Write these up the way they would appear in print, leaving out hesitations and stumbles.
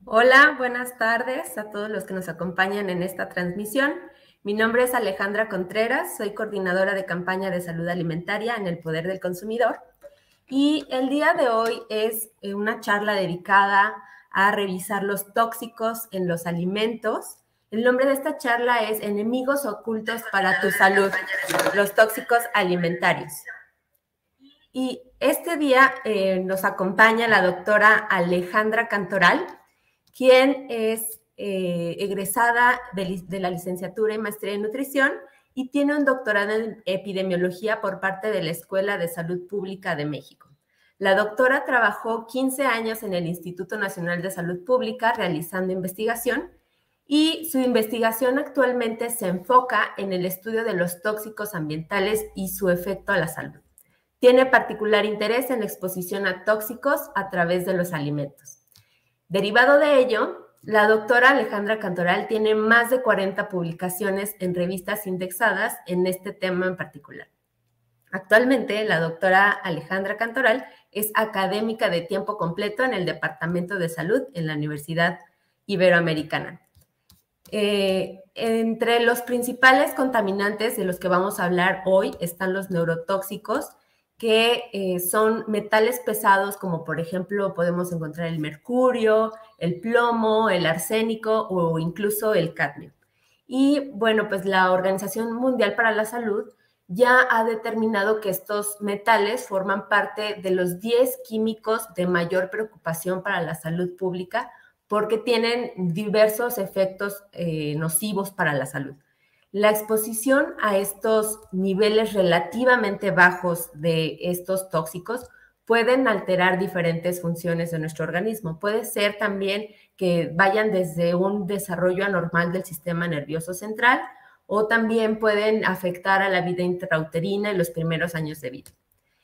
Hola, buenas tardes a todos los que nos acompañan en esta transmisión. Mi nombre es Alejandra Contreras, soy coordinadora de campaña de salud alimentaria en el Poder del Consumidor. Y el día de hoy es una charla dedicada a revisar los tóxicos en los alimentos. El nombre de esta charla es Enemigos ocultos para tu salud, los tóxicos alimentarios. Y este día nos acompaña la doctora Alejandra Cantoral, quien es egresada de la licenciatura y maestría en nutrición y tiene un doctorado en epidemiología por parte de la Escuela de Salud Pública de México. La doctora trabajó 15 años en el Instituto Nacional de Salud Pública realizando investigación y su investigación actualmente se enfoca en el estudio de los tóxicos ambientales y su efecto a la salud. Tiene particular interés en la exposición a tóxicos a través de los alimentos. Derivado de ello, la doctora Alejandra Cantoral tiene más de 40 publicaciones en revistas indexadas en este tema en particular. Actualmente, la doctora Alejandra Cantoral es académica de tiempo completo en el Departamento de Salud en la Universidad Iberoamericana. Entre los principales contaminantes de los que vamos a hablar hoy están los neurotóxicos, que son metales pesados como por ejemplo podemos encontrar el mercurio, el plomo, el arsénico o incluso el cadmio. Y bueno, pues la Organización Mundial para la Salud ya ha determinado que estos metales forman parte de los 10 químicos de mayor preocupación para la salud pública porque tienen diversos efectos nocivos para la salud. La exposición a estos niveles relativamente bajos de estos tóxicos pueden alterar diferentes funciones de nuestro organismo. Puede ser también que vayan desde un desarrollo anormal del sistema nervioso central o también pueden afectar a la vida intrauterina en los primeros años de vida.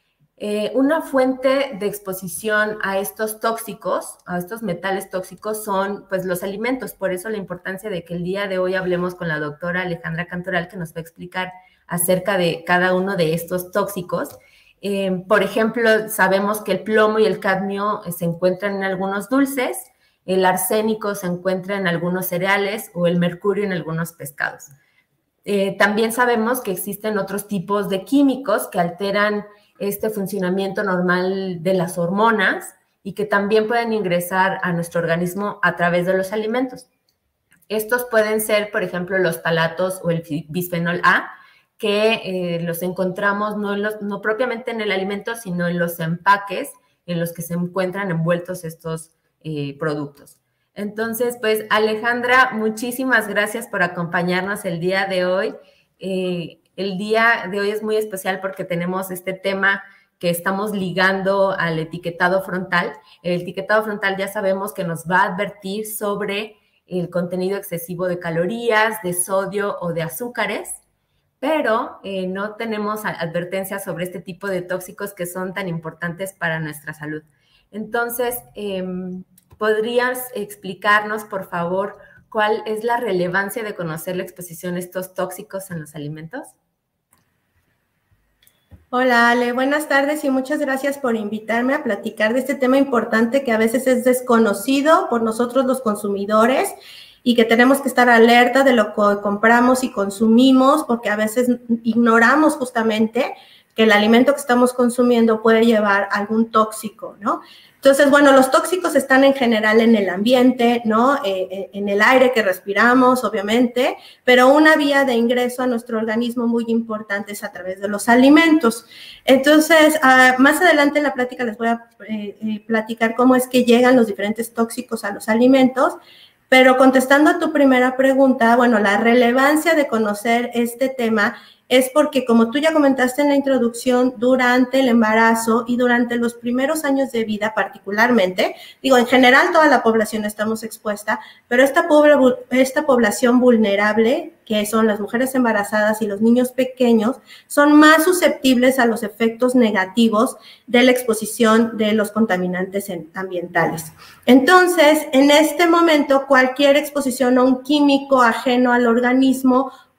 Una fuente de exposición a estos tóxicos, a estos metales tóxicos, son pues los alimentos. Por eso la importancia de que el día de hoy hablemos con la doctora Alejandra Cantoral, que nos va a explicar acerca de cada uno de estos tóxicos. Por ejemplo, sabemos que el plomo y el cadmio se encuentran en algunos dulces, el arsénico se encuentra en algunos cereales o el mercurio en algunos pescados. También sabemos que existen otros tipos de químicos que alteran este funcionamiento normal de las hormonas y que también pueden ingresar a nuestro organismo a través de los alimentos. Estos pueden ser, por ejemplo, los ftalatos o el bisfenol A, que los encontramos no propiamente en el alimento, sino en los empaques en los que se encuentran envueltos estos productos. Entonces, pues, Alejandra, muchísimas gracias por acompañarnos el día de hoy. El día de hoy es muy especial porque tenemos este tema que estamos ligando al etiquetado frontal. El etiquetado frontal ya sabemos que nos va a advertir sobre el contenido excesivo de calorías, de sodio o de azúcares, pero no tenemos advertencias sobre este tipo de tóxicos que son tan importantes para nuestra salud. Entonces, ¿podrías explicarnos, por favor, cuál es la relevancia de conocer la exposición a estos tóxicos en los alimentos? Hola Ale, buenas tardes y muchas gracias por invitarme a platicar de este tema importante que a veces es desconocido por nosotros los consumidores y que tenemos que estar alerta de lo que compramos y consumimos porque a veces ignoramos justamente que el alimento que estamos consumiendo puede llevar algún tóxico, ¿no? Entonces, bueno, los tóxicos están en general en el ambiente, ¿no? En el aire que respiramos, obviamente, pero una vía de ingreso a nuestro organismo muy importante es a través de los alimentos. Entonces, más adelante en la plática les voy a platicar cómo es que llegan los diferentes tóxicos a los alimentos, pero contestando a tu primera pregunta, bueno, la relevancia de conocer este tema es porque, como tú ya comentaste en la introducción, durante el embarazo y durante los primeros años de vida particularmente, digo, en general toda la población estamos expuesta, pero esta población vulnerable, que son las mujeres embarazadas y los niños pequeños, son más susceptibles a los efectos negativos de la exposición de los contaminantes ambientales. Entonces, en este momento, cualquier exposición a un químico ajeno al organismo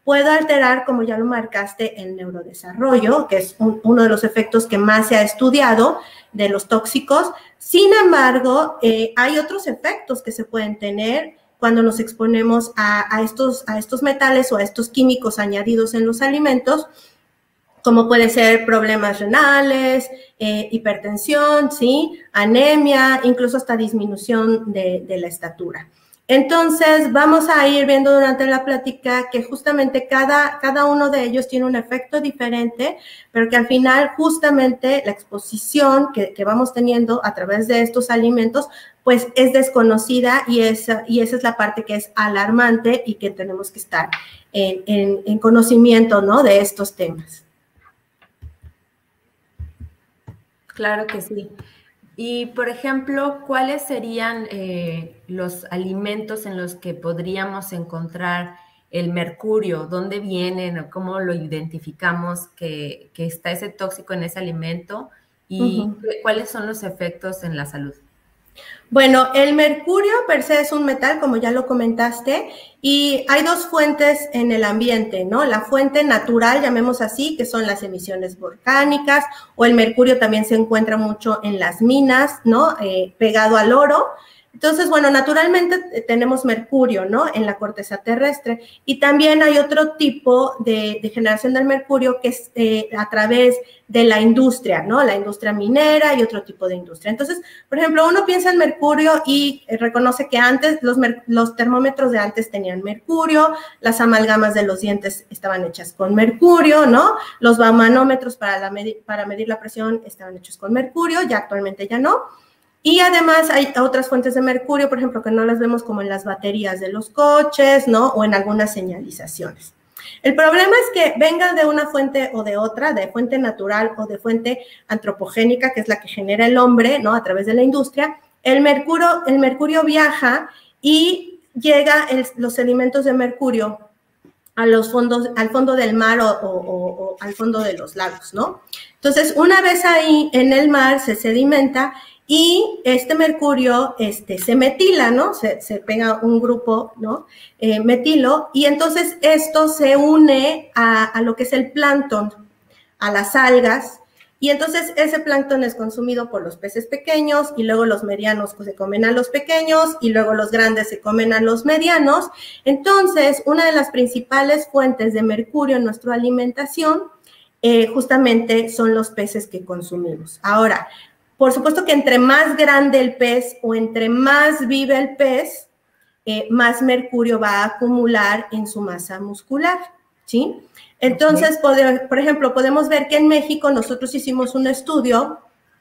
puede alterar, como ya lo marcaste, el neurodesarrollo, que es uno de los efectos que más se ha estudiado de los tóxicos. Sin embargo, hay otros efectos que se pueden tener cuando nos exponemos a estos metales o a estos químicos añadidos en los alimentos, como puede ser problemas renales, hipertensión, ¿sí? Anemia, incluso hasta disminución de la estatura. Entonces, vamos a ir viendo durante la plática que justamente cada uno de ellos tiene un efecto diferente, pero que al final justamente la exposición que vamos teniendo a través de estos alimentos, pues es desconocida y esa es la parte que es alarmante y que tenemos que estar en conocimiento, ¿no?, de estos temas. Claro que sí. Y, por ejemplo, ¿cuáles serían los alimentos en los que podríamos encontrar el mercurio? ¿Dónde vienen o cómo lo identificamos que está ese tóxico en ese alimento? ¿Y cuáles son los efectos en la salud? Bueno, el mercurio per se es un metal, como ya lo comentaste, y hay dos fuentes en el ambiente, ¿no? La fuente natural, llamemos así, que son las emisiones volcánicas, o el mercurio también se encuentra mucho en las minas, ¿no? Pegado al oro. Entonces, bueno, naturalmente tenemos mercurio, ¿no?, en la corteza terrestre, y también hay otro tipo de generación del mercurio que es a través de la industria, ¿no?, la industria minera y otro tipo de industria. Entonces, por ejemplo, uno piensa en mercurio y reconoce que antes los termómetros de antes tenían mercurio, las amalgamas de los dientes estaban hechas con mercurio, ¿no?, los baumanómetros para medir la presión estaban hechos con mercurio, ya actualmente ya no. Y además hay otras fuentes de mercurio, por ejemplo, que no las vemos como en las baterías de los coches, ¿no?, o en algunas señalizaciones. El problema es que venga de una fuente o de otra, de fuente natural o de fuente antropogénica, que es la que genera el hombre, ¿no?, a través de la industria, el mercurio viaja y llega los sedimentos de mercurio al fondo del mar o al fondo de los lagos, ¿no? Entonces, una vez ahí en el mar se sedimenta y este mercurio se metila, ¿no? Se pega un grupo, ¿no?, metilo, y entonces esto se une a lo que es el plancton, a las algas, y entonces ese plancton es consumido por los peces pequeños y luego los medianos se comen a los pequeños y luego los grandes se comen a los medianos. Entonces, una de las principales fuentes de mercurio en nuestra alimentación justamente son los peces que consumimos. Ahora, por supuesto que entre más grande el pez o entre más vive el pez, más mercurio va a acumular en su masa muscular, ¿sí? Entonces, por ejemplo, podemos ver que en México nosotros hicimos un estudio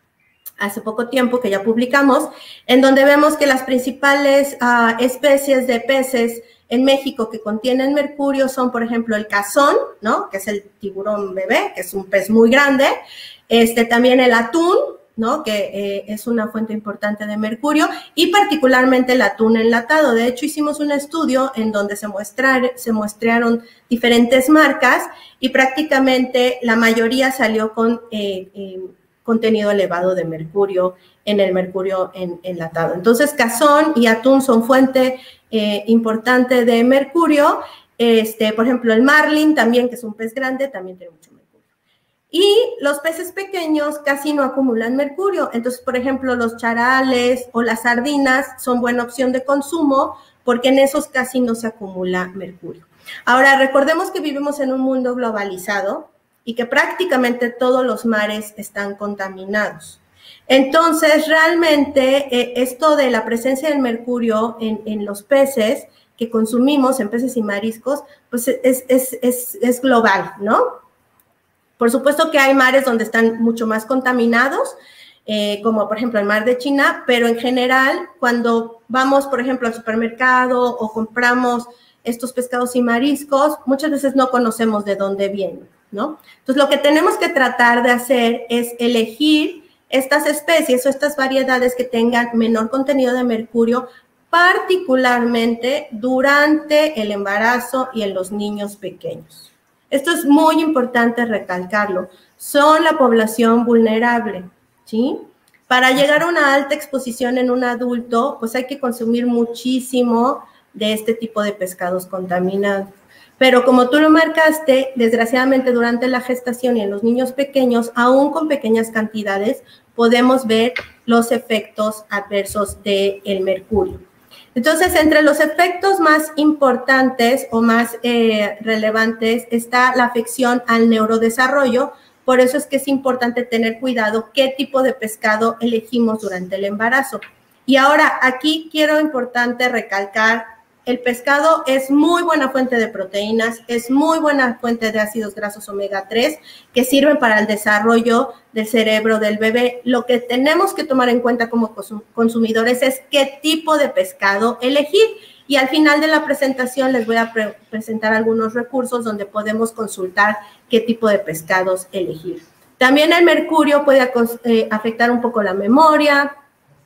hace poco tiempo que ya publicamos, en donde vemos que las principales especies de peces en México que contienen mercurio son, por ejemplo, el cazón, ¿no?, que es el tiburón bebé, que es un pez muy grande, también el atún, ¿no?, que es una fuente importante de mercurio, y particularmente el atún enlatado. De hecho, hicimos un estudio en donde se muestrearon diferentes marcas y prácticamente la mayoría salió con contenido elevado de mercurio en el mercurio enlatado. Entonces, cazón y atún son fuente importante de mercurio. Por ejemplo, el marlin también, que es un pez grande, también tiene mucho mercurio. Y los peces pequeños casi no acumulan mercurio. Entonces, por ejemplo, los charales o las sardinas son buena opción de consumo porque en esos casi no se acumula mercurio. Ahora, recordemos que vivimos en un mundo globalizado y que prácticamente todos los mares están contaminados. Entonces, realmente, esto de la presencia del mercurio en los peces que consumimos, en peces y mariscos, pues es global, ¿no? Por supuesto que hay mares donde están mucho más contaminados, como por ejemplo el mar de China, pero en general cuando vamos, por ejemplo, al supermercado o compramos estos pescados y mariscos, muchas veces no conocemos de dónde vienen, ¿no? Entonces, lo que tenemos que tratar de hacer es elegir estas especies o estas variedades que tengan menor contenido de mercurio, particularmente durante el embarazo y en los niños pequeños. Esto es muy importante recalcarlo. Son la población vulnerable, ¿sí? Para llegar a una alta exposición en un adulto, pues hay que consumir muchísimo de este tipo de pescados contaminados. Pero como tú lo marcaste, desgraciadamente durante la gestación y en los niños pequeños, aún con pequeñas cantidades, podemos ver los efectos adversos del mercurio. Entonces, entre los efectos más importantes o más relevantes está la afección al neurodesarrollo. Por eso es que es importante tener cuidado qué tipo de pescado elegimos durante el embarazo. Y ahora, aquí quiero importante recalcar, el pescado es muy buena fuente de proteínas, es muy buena fuente de ácidos grasos omega 3 que sirven para el desarrollo del cerebro del bebé. Lo que tenemos que tomar en cuenta como consumidores es qué tipo de pescado elegir. Y al final de la presentación les voy a presentar algunos recursos donde podemos consultar qué tipo de pescados elegir. También el mercurio puede afectar un poco la memoria,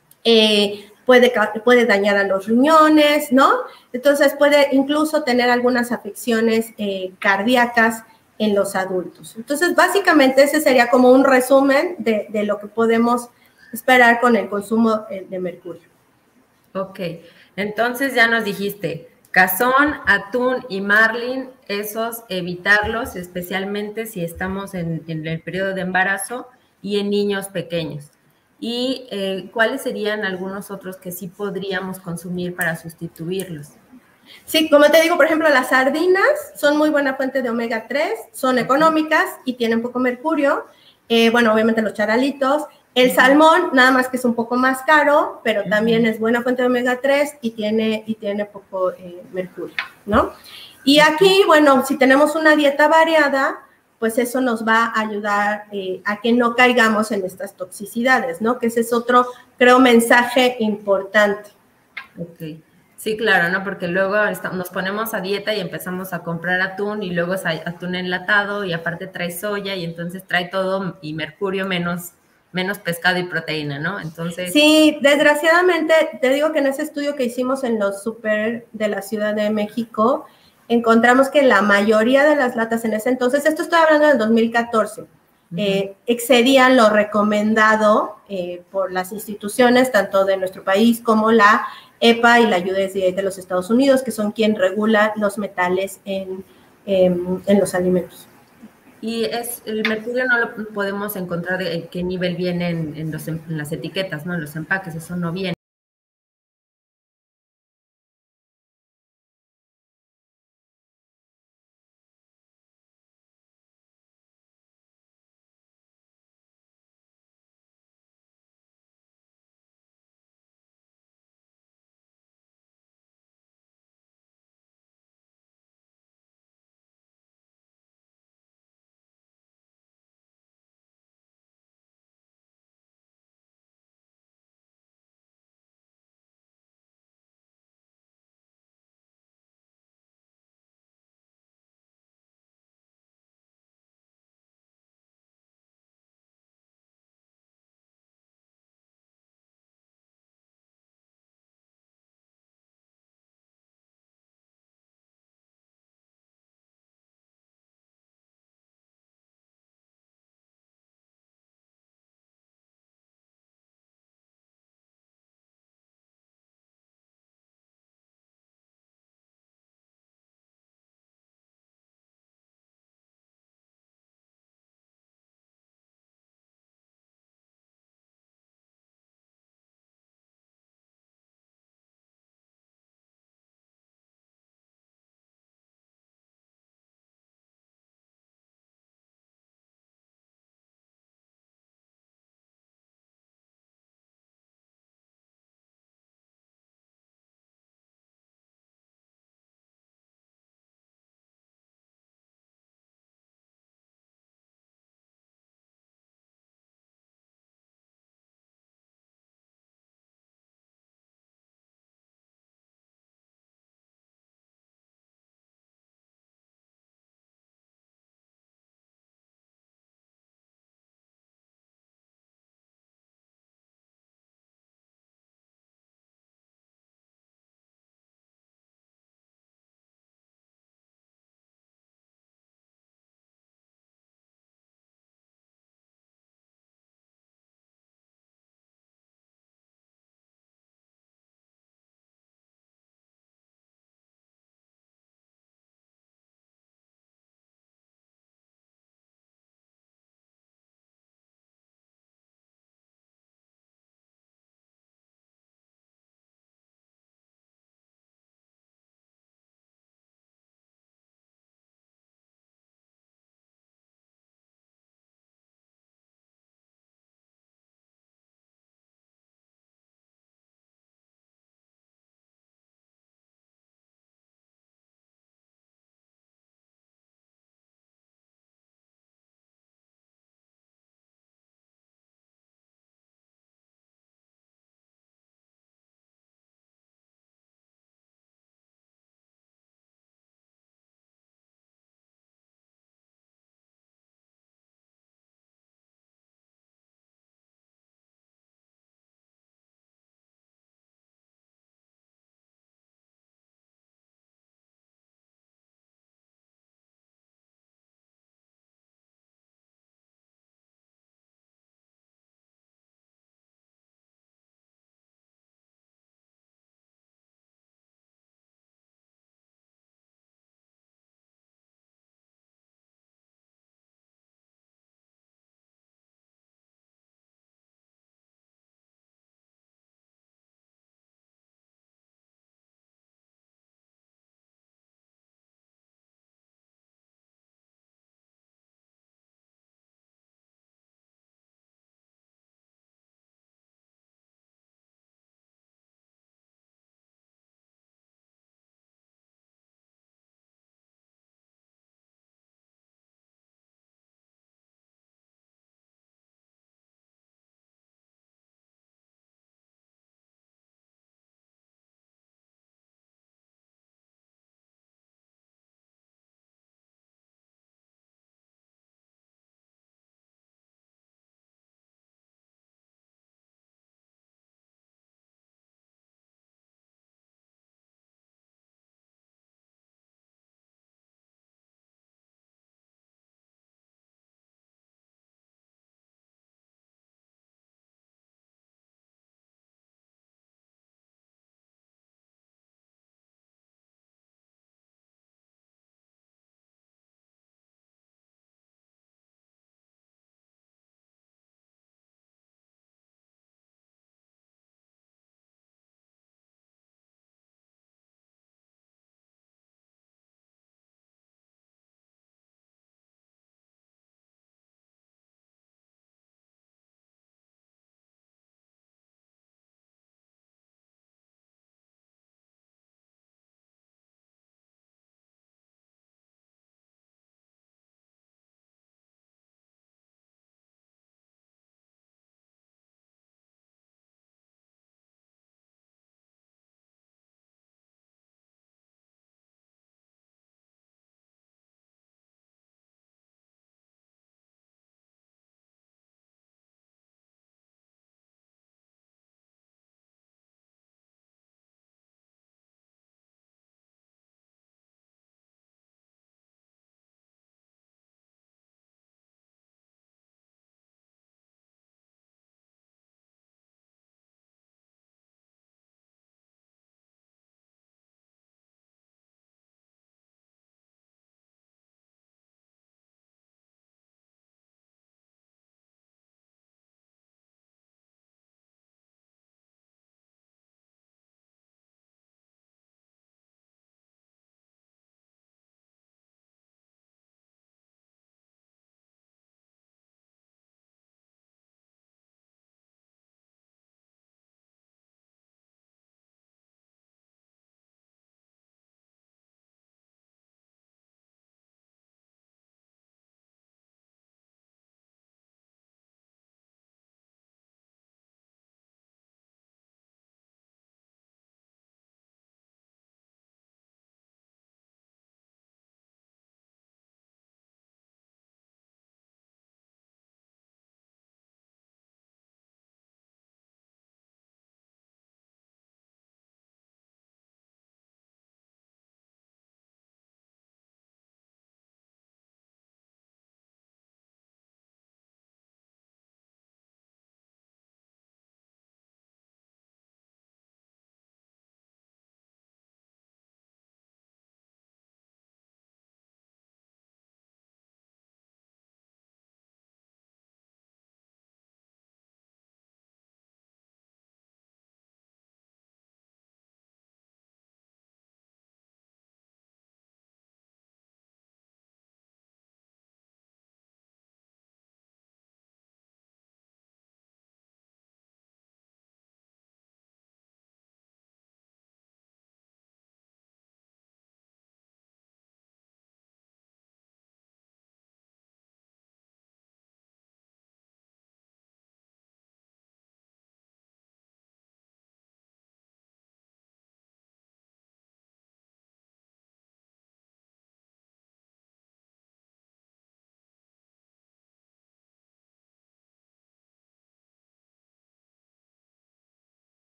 puede dañar a los riñones, ¿no? Entonces puede incluso tener algunas afecciones cardíacas en los adultos. Entonces, básicamente ese sería como un resumen de lo que podemos esperar con el consumo de mercurio. Ok, entonces ya nos dijiste, cazón, atún y marlin, esos evitarlos, especialmente si estamos en el periodo de embarazo y en niños pequeños. ¿Y cuáles serían algunos otros que sí podríamos consumir para sustituirlos? Sí, como te digo, por ejemplo, las sardinas son muy buena fuente de omega 3, son económicas y tienen poco mercurio. Bueno, obviamente los charalitos. El salmón, nada más que es un poco más caro, pero también es buena fuente de omega 3 y tiene poco mercurio, ¿no? Y aquí, bueno, si tenemos una dieta variada, pues eso nos va a ayudar a que no caigamos en estas toxicidades, ¿no? Que ese es otro, creo, mensaje importante. Ok. Sí, claro, ¿no? Porque luego nos ponemos a dieta y empezamos a comprar atún y luego es atún enlatado y aparte trae soya y entonces trae todo y mercurio menos pescado y proteína, ¿no? Entonces... Sí, desgraciadamente, te digo que en ese estudio que hicimos en los súper de la Ciudad de México, encontramos que la mayoría de las latas en ese entonces, esto estoy hablando del 2014, excedían lo recomendado por las instituciones, tanto de nuestro país como la EPA y la USDA de los Estados Unidos, que son quien regula los metales en los alimentos. Y el mercurio no lo podemos encontrar de qué nivel viene en las etiquetas, ¿no? En los empaques, eso no viene.